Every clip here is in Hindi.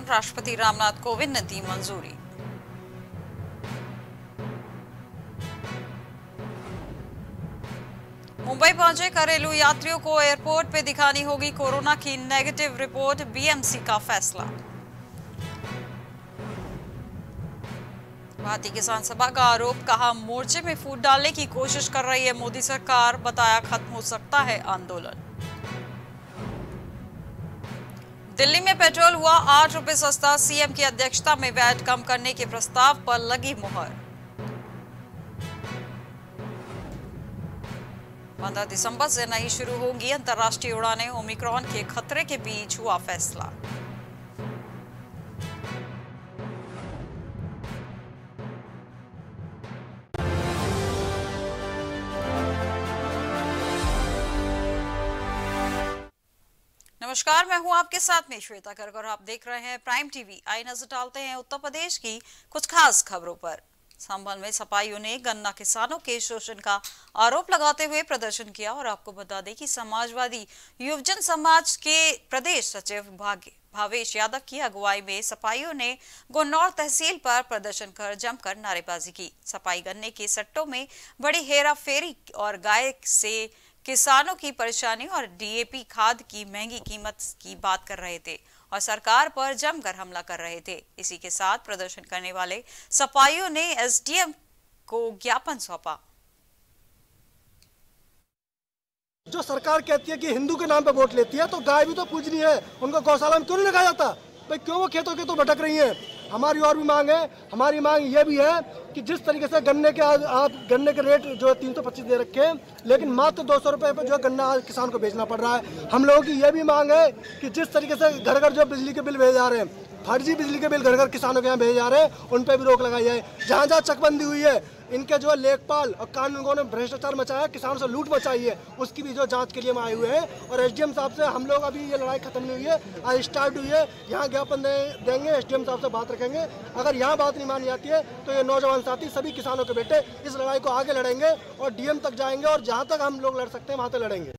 राष्ट्रपति रामनाथ कोविंद ने दी मंजूरी। मुंबई पहुंचे घरेलू यात्रियों को एयरपोर्ट पे दिखानी होगी कोरोना की नेगेटिव रिपोर्ट, बीएमसी का फैसला। भारतीय किसान सभा का आरोप, कहा मोर्चे में फूट डालने की कोशिश कर रही है मोदी सरकार, बताया खत्म हो सकता है आंदोलन। दिल्ली में पेट्रोल हुआ 8 रुपए सस्ता, सीएम की अध्यक्षता में वैट कम करने के प्रस्ताव पर लगी मुहर। 15 दिसंबर से नहीं शुरू होंगी अंतर्राष्ट्रीय उड़ानें, ओमिक्रॉन के खतरे के बीच हुआ फैसला। नमस्कार, मैं हूं आपके साथ में श्वेता गर्ग और आप देख रहे हैं प्राइम टीवी। आई नजर डालते हैं उत्तर प्रदेश की कुछ खास खबरों पर। संभल में सपाइयों ने गन्ना किसानों के शोषण का आरोप लगाते हुए प्रदर्शन किया और आपको बता दें कि समाजवादी युवजन समाज के प्रदेश सचिव भावेश यादव की अगुवाई में सपाइयों ने गुन्नौर तहसील पर प्रदर्शन कर जमकर नारेबाजी की। सपाई गन्ने के सट्टों में बड़ी हेरा फेरी और गाय से किसानों की परेशानी और डीएपी खाद की महंगी कीमत की बात कर रहे थे और सरकार पर जमकर हमला कर रहे थे। इसी के साथ प्रदर्शन करने वाले सपाइयों ने एसडीएम को ज्ञापन सौंपा। जो सरकार कहती है कि हिंदू के नाम पे वोट लेती है, तो गाय भी तो पूजनी है, उनको गौशाला में क्यों नहीं लगाया जाता भाई? क्यों वो खेतों के तो भटक रही हैं? हमारी और भी मांग है। हमारी मांग ये भी है कि जिस तरीके से गन्ने के आप गन्ने के रेट जो है 325 दे रखे हैं, लेकिन मात्र 200 रुपए पे जो है गन्ना आज किसान को बेचना पड़ रहा है। हम लोगों की ये भी मांग है कि जिस तरीके से घर घर जो बिजली के बिल भेजे जा रहे हैं, फर्जी बिजली के बिल घर घर किसानों के यहाँ भेजे जा रहे हैं, उन पर भी रोक लगाई जाए। जहाँ जहाँ चकबंदी हुई है, इनके जो है लेखपाल और कानूनगों ने भ्रष्टाचार मचाया, किसानों से लूट मचाई है, उसकी भी जो जांच के लिए हम आए हुए हैं। और एसडीएम साहब से हम लोग अभी ये लड़ाई खत्म नहीं हुई है, आज स्टार्ट हुई है। यहाँ ज्ञापन देंगे, एसडीएम साहब से बात रखेंगे। अगर यहाँ बात नहीं मानी जाती है तो ये नौजवान साथी सभी किसानों के बेटे इस लड़ाई को आगे लड़ेंगे और डीएम तक जाएंगे और जहाँ तक हम लोग लड़ सकते हैं वहाँ तक लड़ेंगे।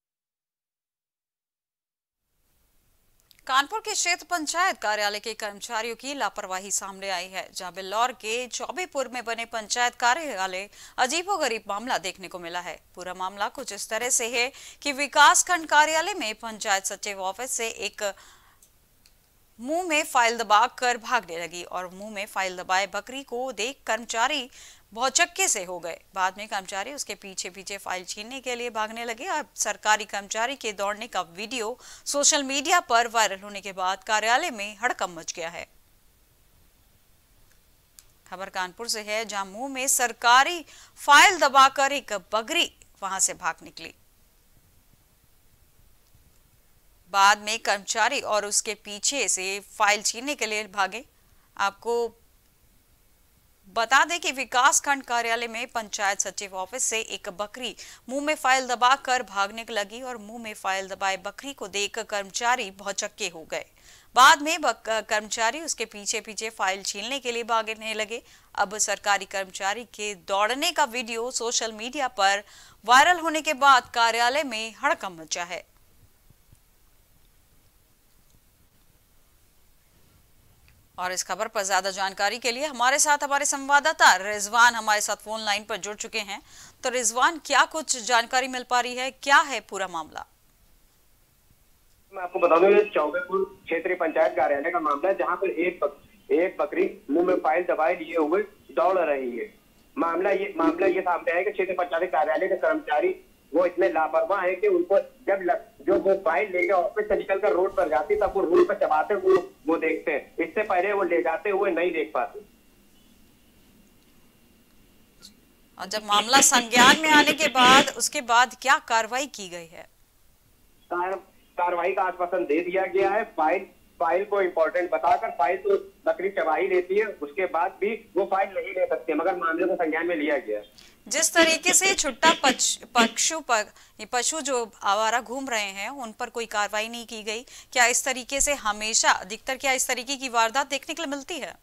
कानपुर के क्षेत्र पंचायत कार्यालय के कर्मचारियों की लापरवाही सामने आई है, जहां बिल्लौर के चौबेपुर में बने पंचायत कार्यालय अजीबोगरीब मामला देखने को मिला है। पूरा मामला कुछ इस तरह से है कि विकास खंड कार्यालय में पंचायत सचिव ऑफिस से एक मुंह में फाइल दबा कर भागने लगी और मुंह में फाइल दबाए बकरी को देख कर्मचारी भौचक्के से हो गए। बाद में कर्मचारी उसके पीछे पीछे फाइल छीनने के लिए भागने लगे। अब सरकारी कर्मचारी के दौड़ने का वीडियो सोशल मीडिया पर वायरल होने के बाद कार्यालय में हड़कंप मच गया है। खबर कानपुर से है, जहां मुंह में सरकारी फाइल दबाकर एक बकरी वहां से भाग निकली। बाद में कर्मचारी और उसके पीछे से फाइल छीनने के लिए भागे। आपको बता दें कि विकास खंड कार्यालय में पंचायत सचिव ऑफिस से एक बकरी मुंह में फाइल दबाकर भागने लगी और मुंह में फाइल दबाए बकरी को देख कर्मचारी भौचक्के हो गए। बाद में कर्मचारी उसके पीछे पीछे फाइल छीनने के लिए भागने लगे। अब सरकारी कर्मचारी के दौड़ने का वीडियो सोशल मीडिया पर वायरल होने के बाद कार्यालय में हड़कंप मचा है। और इस खबर पर ज्यादा जानकारी के लिए हमारे संवाददाता रिजवान हमारे साथ फोन लाइन पर जुड़ चुके हैं। तो रिजवान, क्या कुछ जानकारी मिल पा रही है, क्या है पूरा मामला? मैं आपको बता दूं, ये चौबेपुर क्षेत्रीय पंचायत कार्यालय का मामला है, जहां पर एक बकरी मुंह में फाइल दबाए लिए हुए दौड़ रही है। मामला ये सामने आया कि क्षेत्रीय पंचायत कार्यालय के कर्मचारी वो इतने लापरवाह है कि उनको जो वो फाइल लेके ऑफिस से निकलकर रोड पर जाती, तब वो रोड पर चबाते हुए वो देखते हैं। इससे पहले वो ले जाते हुए नहीं देख पाते। और जब मामला संज्ञान में आने के बाद उसके बाद क्या कार्रवाई की गई है? कार्रवाई का आश्वासन दे दिया गया है। फाइल को इम्पोर्टेंट बताकर फाइल तो बकरी चबा ही लेती है, उसके बाद भी वो फाइल नहीं ले सकती, मगर मामले को संज्ञान में लिया गया। जिस तरीके से छुट्टा पशु जो आवारा घूम रहे हैं उन पर कोई कार्रवाई नहीं की गई, क्या इस तरीके से हमेशा अधिकतर क्या इस तरीके की वारदात देखने के लिए मिलती है?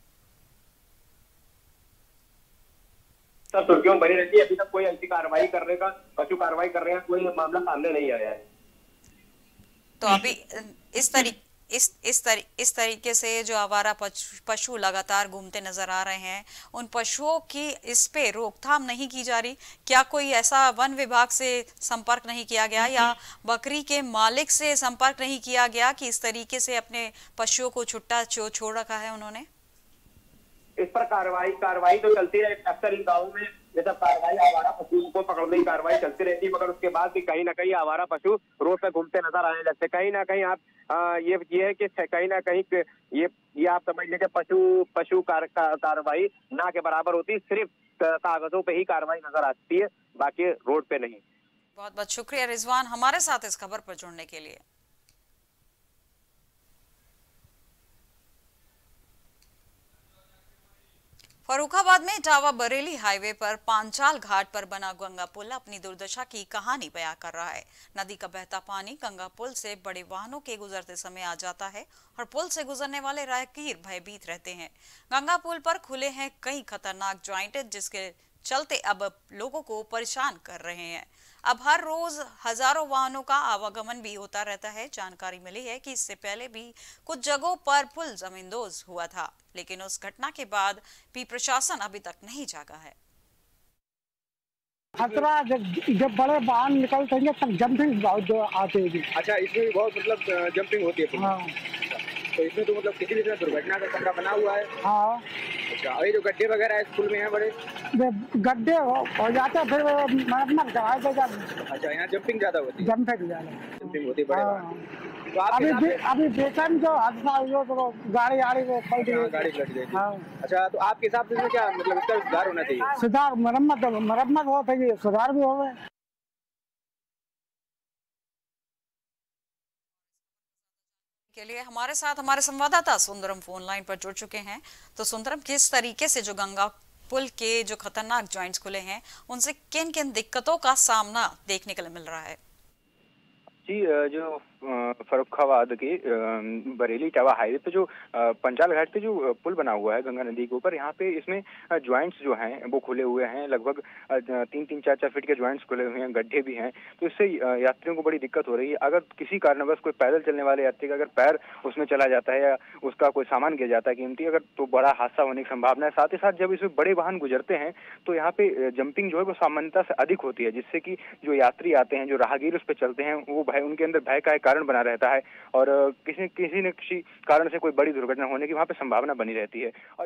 सब सुर्खियों बनी रहती है। अभी तक कोई ऐसी कार्रवाई करने का कोई मामला सामने नहीं आया है। तो अभी इस तरीके से जो आवारा पशु लगातार घूमते नजर आ रहे हैं, उन पशुओं की इस पे रोकथाम नहीं की जा रही? क्या कोई ऐसा वन विभाग से संपर्क नहीं किया गया या बकरी के मालिक से संपर्क नहीं किया गया कि इस तरीके से अपने पशुओं को छुट्टा छोड़ रखा है उन्होंने? इस पर कार्रवाई तो चलती है अक्सर इन गाँव में। ये सब कार्रवाई आवारा पशुओं को पकड़ने की कार्रवाई चलती रहती है, मगर उसके बाद भी कहीं ना कहीं आवारा पशु रोड पे घूमते नजर आने लगते। कहीं ना कहीं आप ये है कि कहीं ना कहीं ये आप समझ लीजिए पशु कार्रवाई ना के बराबर होती, सिर्फ कागजों पे ही कार्रवाई नजर आती है, बाकी रोड पे नहीं। बहुत बहुत शुक्रिया रिजवान हमारे साथ इस खबर पर जुड़ने के लिए। फर्रुखाबाद में इटावा बरेली हाईवे पर पांचाल घाट पर बना गंगा पुल अपनी दुर्दशा की कहानी बयां कर रहा है। नदी का बहता पानी गंगा पुल से बड़े वाहनों के गुजरते समय आ जाता है और पुल से गुजरने वाले राहगीर भयभीत रहते हैं। गंगा पुल पर खुले हैं कई खतरनाक ज्वाइंट जिसके चलते अब लोगों को परेशान कर रहे हैं। अब हर रोज हजारों वाहनों का आवागमन भी होता रहता है। जानकारी मिली है कि इससे पहले भी कुछ जगहों पर पुल जमींदोज हुआ था, लेकिन उस घटना के बाद भी प्रशासन अभी तक नहीं जागा है। खतरा जब बड़े वाहन निकलते हैं तब जंपिंग बहुत आते हैं। अच्छा, इसमें भी बहुत मतलब जंपिंग होती है। हाँ। तो इसमें तो मतलब किसी भी तरह दुर्घटना का खतरा बना हुआ है। हाँ। अच्छा, ये जो गड्ढे वगैरह स्कूल में हैं बड़े गड्ढे हो जाते फिर मरम्मत कराए थे। अच्छा, यहाँ जंपिंग ज्यादा होती है। जंपिंग होती है बड़े। तो अभी बेचैन जो हादसा हुआ तो गाड़ी वो पलट गई। हाँ। अच्छा, तो आपके हिसाब से क्या मतलब इसका सुधार होना चाहिए? सुधार मरम्मत हो गई, सुधार भी हो गए। के लिए हमारे साथ हमारे संवाददाता सुंदरम फोन लाइन पर जुड़ चुके हैं। तो सुंदरम, किस तरीके से जो गंगा पुल के जो खतरनाक जॉइंट्स खुले हैं उनसे किन किन दिक्कतों का सामना देखने को मिल रहा है? जी, जो फर्रुखाबाद के बरेली इटावा हाईवे पे जो पंचाल घाट पे जो पुल बना हुआ है गंगा नदी के ऊपर, यहाँ पे इसमें ज्वाइंट्स जो हैं वो खुले हुए हैं। लगभग 3-4 फीट के ज्वाइंट्स खुले हुए हैं, गड्ढे भी हैं। तो इससे यात्रियों को बड़ी दिक्कत हो रही है। अगर किसी कारणवश कोई पैदल चलने वाले यात्री का अगर पैर उसमें चला जाता है या उसका कोई सामान गिर जाता है कीमती, अगर तो बड़ा हादसा होने की संभावना है। साथ ही साथ जब इसमें बड़े वाहन गुजरते हैं तो यहाँ पे जंपिंग जो है वो सामान्यता से अधिक होती है, जिससे कि जो यात्री आते हैं, जो राहगीर उस पर चलते हैं, वो उनके अंदर भय का कारण बना रहता है और किसी न किसी कारण से कोई बड़ी दुर्घटना होने की वहां पे संभावना बनी रहती है। और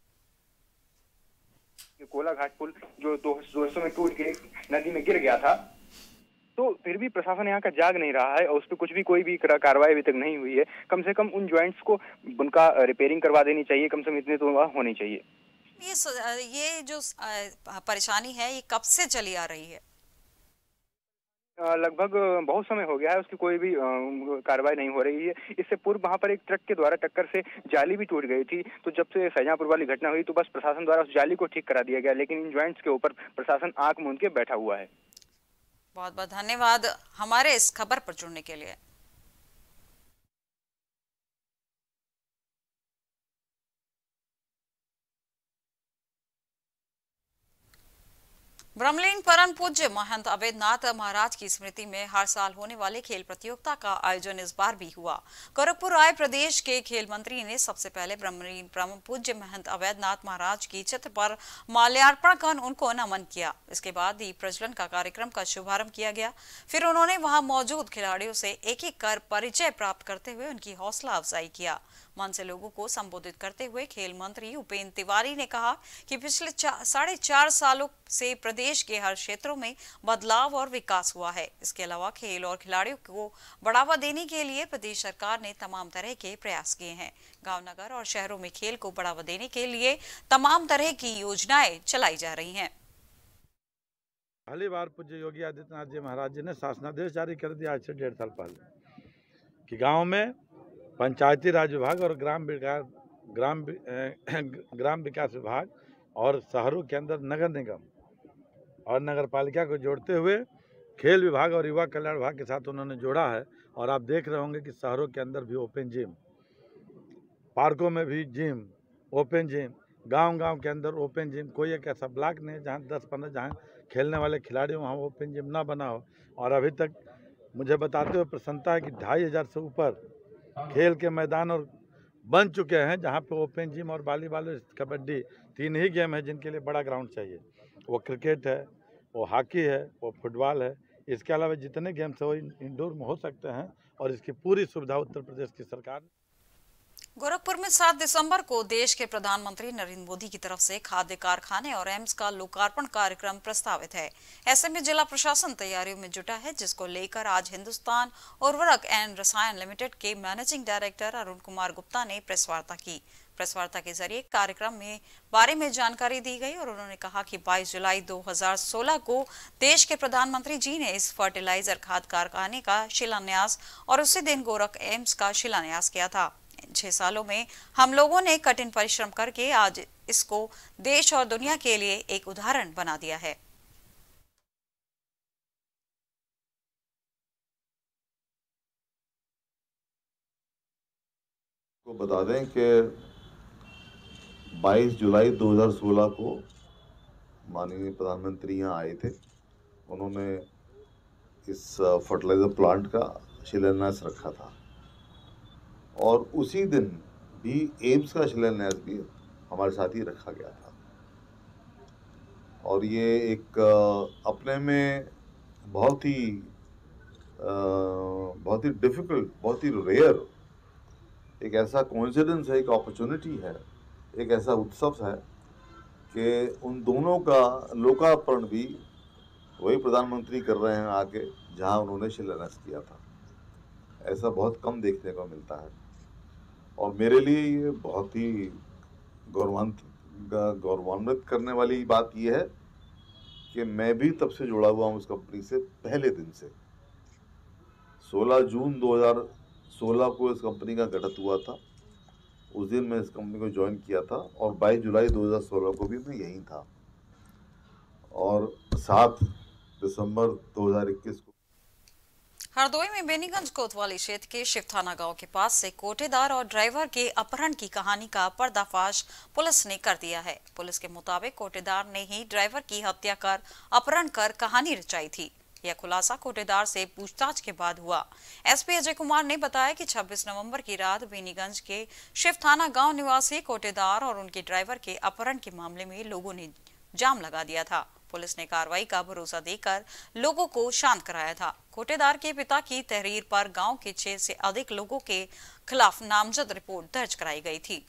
कोला घाट पुल जो 200 में टूट के नदी में गिर गया था, तो फिर भी प्रशासन यहाँ का जाग नहीं रहा है और उस पर कुछ भी कोई भी कार्रवाई अभी तक नहीं हुई है। कम से कम उन ज्वाइंट्स को उनका रिपेयरिंग करवा देनी चाहिए, कम से कम इतने तो होनी चाहिए। ये जो परेशानी है ये कब से चली आ रही है? लगभग बहुत समय हो गया है, उसकी कोई भी कार्रवाई नहीं हो रही है। इससे पूर्व वहां पर एक ट्रक के द्वारा टक्कर से जाली भी टूट गई थी। तो जब से शाहजहांपुर वाली घटना हुई तो बस प्रशासन द्वारा उस जाली को ठीक करा दिया गया, लेकिन इन ज्वाइंट्स के ऊपर प्रशासन आंख मूंद के बैठा हुआ है। बहुत बहुत धन्यवाद हमारे इस खबर पर जुड़ने के लिए। ब्रह्मलीन परम पूज्य महंत अवैधनाथ महाराज की स्मृति में हर साल होने वाले खेल प्रतियोगिता का आयोजन इस बार भी हुआ। गोरखपुर आए प्रदेश के खेल मंत्री ने सबसे पहले ब्रह्मलीन परम पूज्य महंत अवैधनाथ महाराज की चित्र पर माल्यार्पण कर उनको नमन किया। इसके बाद दीप प्रज्वलन का कार्यक्रम का शुभारंभ किया गया। फिर उन्होंने वहां मौजूद खिलाड़ियों से एक एक कर परिचय प्राप्त करते हुए उनकी हौसला अफजाई किया। मंच से लोगों को संबोधित करते हुए खेल मंत्री उपेंद्र तिवारी ने कहा कि पिछले 4.5 सालों से प्रदेश के हर क्षेत्रों में बदलाव और विकास हुआ है। इसके अलावा खेल और खिलाड़ियों को बढ़ावा देने के लिए प्रदेश सरकार ने तमाम तरह के प्रयास किए हैं। गांव नगर और शहरों में खेल को बढ़ावा देने के लिए तमाम तरह की योजनाएं चलाई जा रही हैं। पहली बार पूज्य योगी आदित्यनाथ जी महाराज जी ने शासनादेश जारी कर दिया आज से 1.5 साल पहले कि गाँव में पंचायती राज विभाग और ग्राम विकास विभाग और शहरों के अंदर नगर निगम और नगर पालिका को जोड़ते हुए खेल विभाग और युवा कल्याण विभाग के साथ उन्होंने जोड़ा है। और आप देख रहे होंगे कि शहरों के अंदर भी ओपन जिम, पार्कों में भी जिम, ओपन जिम, गांव के अंदर ओपन जिम। कोई एक ऐसा ब्लॉक नहीं जहाँ 10-15 जहाँ खेलने वाले खिलाड़ी वहाँ ओपन जिम ना बना हो। और अभी तक मुझे बताते हुए प्रसन्नता है कि 2500 से ऊपर खेल के मैदान और बन चुके हैं, जहाँ पे ओपन जिम और वॉलीबॉल, कबड्डी 3 ही गेम है जिनके लिए बड़ा ग्राउंड चाहिए। वो क्रिकेट है, वो हॉकी है, वो फुटबॉल है। इसके अलावा जितने गेम्स हैं वो इंडोर में हो सकते हैं और इसकी पूरी सुविधा उत्तर प्रदेश की सरकार। गोरखपुर में 7 दिसंबर को देश के प्रधानमंत्री नरेंद्र मोदी की तरफ से खाद्य कारखाने और एम्स का लोकार्पण कार्यक्रम प्रस्तावित है। ऐसे में जिला प्रशासन तैयारियों में जुटा है, जिसको लेकर आज हिंदुस्तान उर्वरक एंड रसायन लिमिटेड के मैनेजिंग डायरेक्टर अरुण कुमार गुप्ता ने प्रेस वार्ता की। प्रेस वार्ता के जरिए कार्यक्रम में बारे में जानकारी दी गई और उन्होंने कहा कि 22 जुलाई 2016 को देश के प्रधानमंत्री जी ने इस फर्टिलाइजर खाद्य कारखाने का शिलान्यास और उसी दिन गोरख एम्स का शिलान्यास किया था। 6 सालों में हम लोगों ने कठिन परिश्रम करके आज इसको देश और दुनिया के लिए एक उदाहरण बना दिया है। को बता दें कि 22 जुलाई 2016 को माननीय प्रधानमंत्री यहाँ आए थे। उन्होंने इस फर्टिलाइजर प्लांट का शिलान्यास रखा था और उसी दिन भी एम्स का शिलान्यास भी हमारे साथ ही रखा गया था। और ये एक अपने में बहुत ही डिफिकल्ट, बहुत ही रेयर एक ऐसा कोइंसिडेंस है, एक अपॉर्चुनिटी है, एक ऐसा उत्सव है कि उन दोनों का लोकार्पण भी वही प्रधानमंत्री कर रहे हैं आके जहां उन्होंने शिलान्यास किया था। ऐसा बहुत कम देखने को मिलता है और मेरे लिए ये बहुत ही गौरवान्वित करने वाली बात यह है कि मैं भी तब से जुड़ा हुआ हूँ उस कंपनी से। पहले दिन से 16 जून 2016 को इस कंपनी का गठन हुआ था, उस दिन मैं इस कंपनी को ज्वाइन किया था और 22 जुलाई 2016 को भी मैं यहीं था और 7 दिसंबर 2021 को हरदोई में बेनीगंज कोतवाली क्षेत्र के शिवथाना गांव के पास से कोटेदार और ड्राइवर के अपहरण की कहानी का पर्दाफाश पुलिस ने कर दिया है। पुलिस के मुताबिक कोटेदार ने ही ड्राइवर की हत्या कर अपहरण कर कहानी रचाई थी। यह खुलासा कोटेदार से पूछताछ के बाद हुआ। एसपी अजय कुमार ने बताया कि 26 नवंबर की रात बेनीगंज के शिवथाना गांव निवासी कोटेदार और उनके ड्राइवर के अपहरण के मामले में लोगों ने जाम लगा दिया था। पुलिस ने कार्रवाई का भरोसा देकर लोगों को शांत कराया था। कोटेदार के पिता की तहरीर पर गांव के 6 से अधिक लोगों के खिलाफ नामजद रिपोर्ट दर्ज कराई गई थी।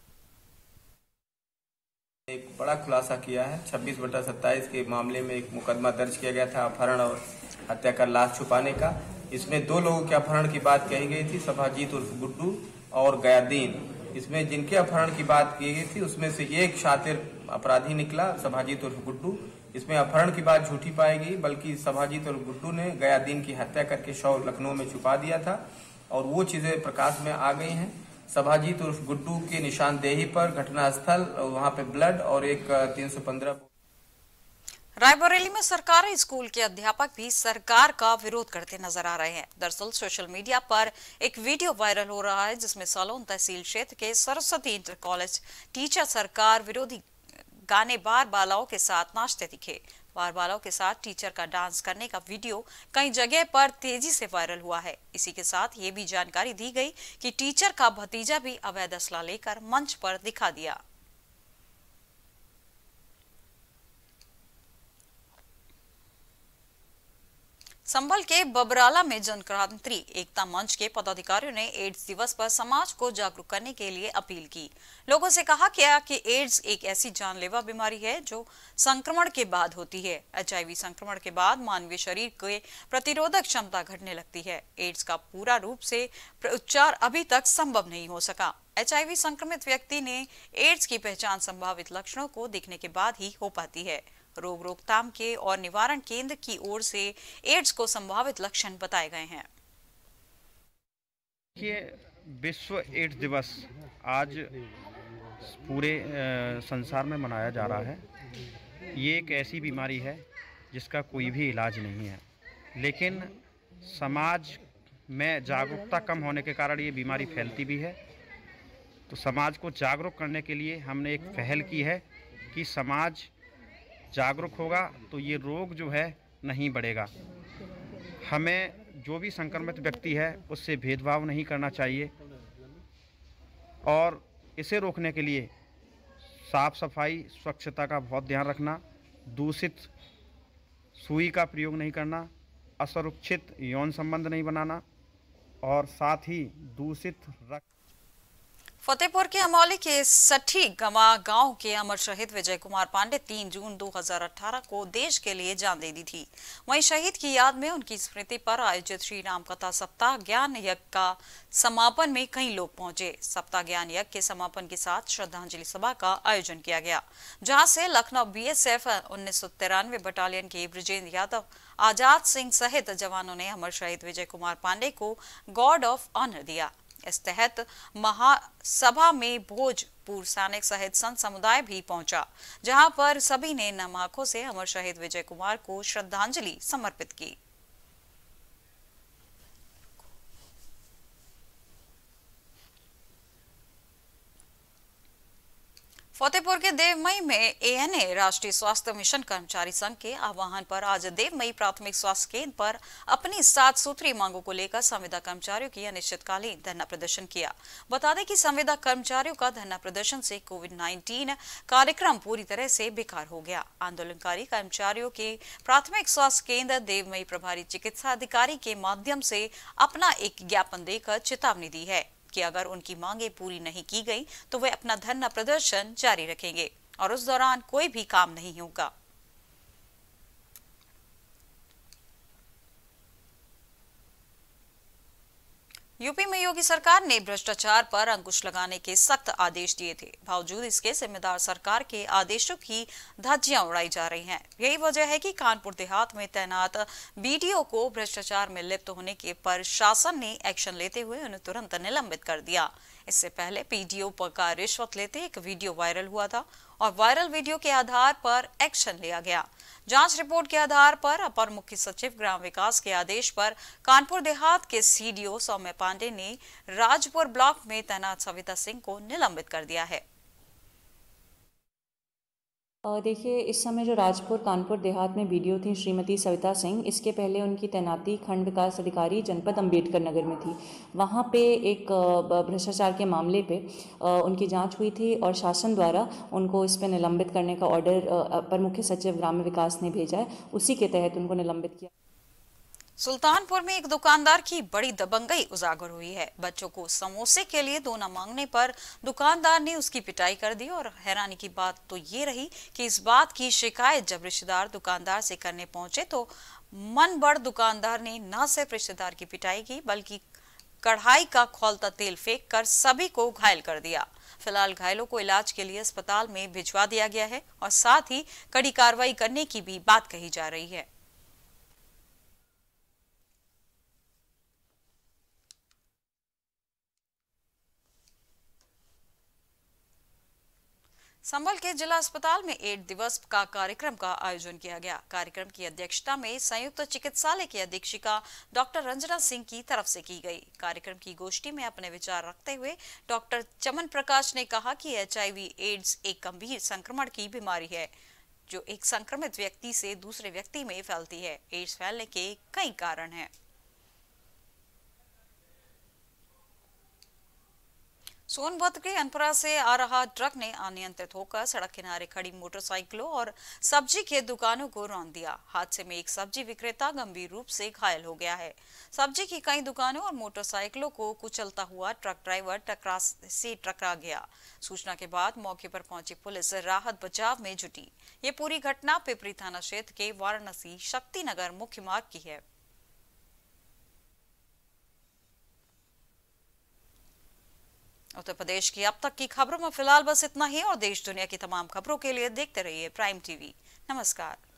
एक बड़ा खुलासा किया है। 26/27 के मामले में एक मुकदमा दर्ज किया गया था अपहरण और हत्या कर लाश छुपाने का। इसमें 2 लोगों के अपहरण की बात कही गई थी, सभाजीत उर्फ गुड्डू और गयादीन। इसमें जिनके अपहरण की बात की गई थी उसमें से एक शातिर अपराधी निकला, सभाजीत उर्फ गुड्डू। इसमें अपहरण की बात झूठी पाई गई, बल्कि सभाजीत और गुड्डू ने गयादीन की हत्या करके शव लखनऊ में छुपा दिया था और वो चीजें प्रकाश में आ गई हैं। सभाजीत उर्फ गुड्डू की निशानदेही पर घटनास्थल, वहां पे ब्लड और एक 315। रायबरेली में सरकारी स्कूल के अध्यापक भी सरकार का विरोध करते नजर आ रहे हैं। दरअसल सोशल मीडिया पर एक वीडियो वायरल हो रहा है जिसमें सलोन तहसील क्षेत्र के सरस्वती इंटर कॉलेज टीचर सरकार विरोधी गाने बार बालाओं के साथ नाचते दिखे। बार बालाओं के साथ टीचर का डांस करने का वीडियो कई जगह पर तेजी से वायरल हुआ है। इसी के साथ ये भी जानकारी दी गई कि टीचर का भतीजा भी अवैध असला लेकर मंच पर दिखा दिया। संभल के बबराला में जनक्रांति एकता मंच के पदाधिकारियों ने एड्स दिवस पर समाज को जागरूक करने के लिए अपील की। लोगों से कहा गया कि एड्स एक ऐसी जानलेवा बीमारी है जो संक्रमण के बाद होती है। HIV संक्रमण के बाद मानवीय शरीर के प्रतिरोधक क्षमता घटने लगती है। एड्स का पूरा रूप से उपचार अभी तक संभव नहीं हो सका। HIV संक्रमित व्यक्ति ने एड्स की पहचान संभावित लक्षणों को दिखने के बाद ही हो पाती है। रोग रोकथाम के और निवारण केंद्र की ओर से एड्स को संभावित लक्षण बताए गए हैं। विश्व एड्स दिवस आज पूरे संसार में मनाया जा रहा है। ये एक ऐसी बीमारी है जिसका कोई भी इलाज नहीं है, लेकिन समाज में जागरूकता कम होने के कारण ये बीमारी फैलती भी है। तो समाज को जागरूक करने के लिए हमने एक पहल की है कि समाज जागरूक होगा तो ये रोग जो है नहीं बढ़ेगा। हमें जो भी संक्रमित व्यक्ति है उससे भेदभाव नहीं करना चाहिए और इसे रोकने के लिए साफ सफाई स्वच्छता का बहुत ध्यान रखना, दूषित सुई का प्रयोग नहीं करना, असुरक्षित यौन संबंध नहीं बनाना और साथ ही दूषित रक्त। फतेहपुर के अमौली के सठी गमा गांव के अमर शहीद विजय कुमार पांडे 3 जून 2018 को देश के लिए जान दे दी थी। वहीं शहीद की याद में उनकी स्मृति पर आयोजित श्री राम कथा सप्ताह ज्ञान यज्ञ का समापन में कई लोग पहुंचे। सप्ताह ज्ञान यज्ञ के समापन के साथ श्रद्धांजलि सभा का आयोजन किया गया, जहां से लखनऊ BSF 1993 बटालियन के ब्रजेंद्र यादव, आजाद सिंह सहित जवानों ने अमर शहीद विजय कुमार पांडे को गॉर्ड ऑफ ऑनर दिया। इस तहत महासभा में भोजपुर सैनिक सहित संत समुदाय भी पहुंचा, जहां पर सभी ने नम आंखों से अमर शहीद विजय कुमार को श्रद्धांजलि समर्पित की। फतेहपुर के देवमई में ANA राष्ट्रीय स्वास्थ्य मिशन कर्मचारी संघ के आह्वान पर आज देवमई प्राथमिक स्वास्थ्य केंद्र पर अपनी 7 सूत्रीय मांगों को लेकर संविदा कर्मचारियों की अनिश्चितकालीन धरना प्रदर्शन किया। बता दें कि संविदा कर्मचारियों का धरना प्रदर्शन से कोविड-19 कार्यक्रम पूरी तरह से बेकार हो गया। आंदोलनकारी कर्मचारियों के प्राथमिक स्वास्थ्य केंद्र देवमई प्रभारी चिकित्सा अधिकारी के माध्यम से अपना एक ज्ञापन देकर चेतावनी दी है कि अगर उनकी मांगे पूरी नहीं की गई तो वे अपना धरना प्रदर्शन जारी रखेंगे और उस दौरान कोई भी काम नहीं होगा। यूपी में योगी सरकार ने भ्रष्टाचार पर अंकुश लगाने के सख्त आदेश दिए थे। बावजूद इसके जिम्मेदार सरकार के आदेशों की धज्जियां उड़ाई जा रही हैं। यही वजह है कि कानपुर देहात में तैनात BDO को भ्रष्टाचार में लिप्त होने के पर शासन ने एक्शन लेते हुए उन्हें तुरंत निलंबित कर दिया। इससे पहले BDO का रिश्वत लेते एक वीडियो वायरल हुआ था और वायरल वीडियो के आधार पर एक्शन लिया गया। जांच रिपोर्ट के आधार पर अपर मुख्य सचिव ग्राम विकास के आदेश पर कानपुर देहात के CDO सौम्य पांडे ने राजपुर ब्लॉक में तैनात सविता सिंह को निलंबित कर दिया है। देखिए, इस समय जो राजपुर कानपुर देहात में BDO थी श्रीमती सविता सिंह, इसके पहले उनकी तैनाती खंड विकास अधिकारी जनपद अंबेडकर नगर में थी। वहाँ पे एक भ्रष्टाचार के मामले पे उनकी जांच हुई थी और शासन द्वारा उनको इस पे निलंबित करने का ऑर्डर अपर मुख्य सचिव ग्राम विकास ने भेजा है। उसी के तहत उनको निलंबित किया। सुल्तानपुर में एक दुकानदार की बड़ी दबंगई उजागर हुई है। बच्चों को समोसे के लिए दोना मांगने पर दुकानदार ने उसकी पिटाई कर दी और हैरानी की बात तो ये रही कि इस बात की शिकायत जब रिश्तेदार दुकानदार से करने पहुंचे तो मन बढ़ दुकानदार ने न सिर्फ रिश्तेदार की पिटाई की बल्कि कढ़ाई का खौलता तेल फेंक कर सभी को घायल कर दिया। फिलहाल घायलों को इलाज के लिए अस्पताल में भिजवा दिया गया है और साथ ही कड़ी कार्रवाई करने की भी बात कही जा रही है। संभल के जिला अस्पताल में एड्स दिवस का कार्यक्रम का आयोजन किया गया। कार्यक्रम की अध्यक्षता में संयुक्त चिकित्सालय की अधीक्षिका डॉक्टर रंजना सिंह की तरफ से की गई। कार्यक्रम की गोष्ठी में अपने विचार रखते हुए डॉक्टर चमन प्रकाश ने कहा कि HIV एड्स एक गंभीर संक्रमण की बीमारी है जो एक संक्रमित व्यक्ति से दूसरे व्यक्ति में फैलती है। एड्स फैलने के कई कारण हैं। सोनभद्र के अनपुरा से आ रहा ट्रक ने अनियंत्रित होकर सड़क किनारे खड़ी मोटरसाइकिलों और सब्जी की दुकानों को रौंद दिया। हादसे में एक सब्जी विक्रेता गंभीर रूप से घायल हो गया है। सब्जी की कई दुकानों और मोटरसाइकिलों को कुचलता हुआ ट्रक ड्राइवर टकरा गया। सूचना के बाद मौके पर पहुंची पुलिस राहत बचाव में जुटी। ये पूरी घटना पिपरी थाना क्षेत्र के वाराणसी शक्तिनगर मुख्य मार्ग की है। उत्तर प्रदेश की अब तक की खबरों में फिलहाल बस इतना ही और देश दुनिया की तमाम खबरों के लिए देखते रहिए प्राइम टीवी। नमस्कार।